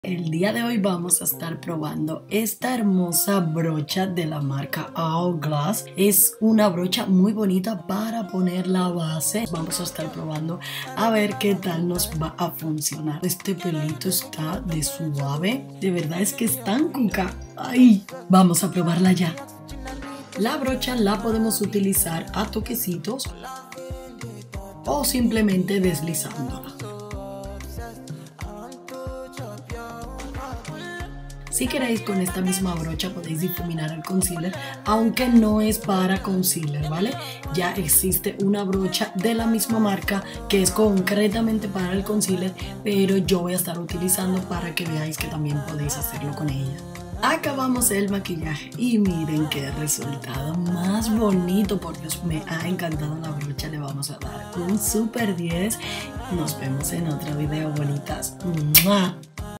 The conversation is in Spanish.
El día de hoy vamos a estar probando esta hermosa brocha de la marca Hourglass. Es una brocha muy bonita para poner la base. Vamos a estar probando a ver qué tal nos va a funcionar. Este pelito está de suave. De verdad es que es tan cuca. ¡Ay! Vamos a probarla ya. La brocha la podemos utilizar a toquecitos o simplemente deslizándola. Si queréis con esta misma brocha podéis difuminar el concealer, aunque no es para concealer, ¿vale? Ya existe una brocha de la misma marca que es concretamente para el concealer, pero yo voy a estar utilizando para que veáis que también podéis hacerlo con ella. Acabamos el maquillaje y miren qué resultado más bonito. Por Dios, me ha encantado la brocha. Le vamos a dar un super 10. Nos vemos en otro video, bonitas. ¡Mua!